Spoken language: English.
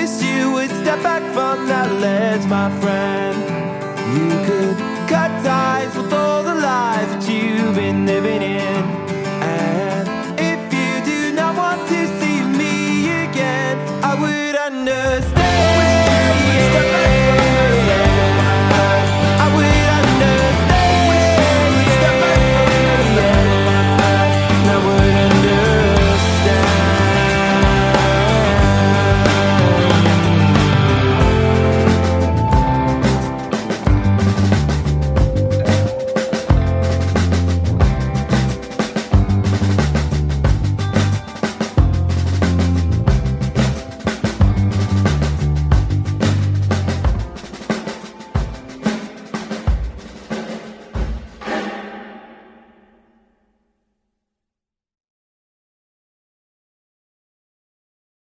wish you would step back from that ledge, my friend. You could cut ties with all the lies that you've been living in. And if you do not want to see me again, I would understand.